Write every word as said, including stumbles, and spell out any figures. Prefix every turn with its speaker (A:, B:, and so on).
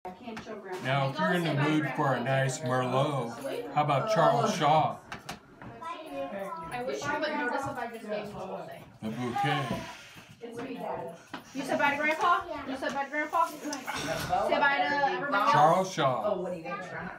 A: Now, if you're in the mood for a nice Merlot, how about Charles Shaw?
B: I wish you would notice if I just gave you the whole thing.
A: The bouquet.
B: You said bye to Grandpa? You said bye to Grandpa? Say bye to everybody else?
A: Charles Shaw.
C: Oh, what are you going to try?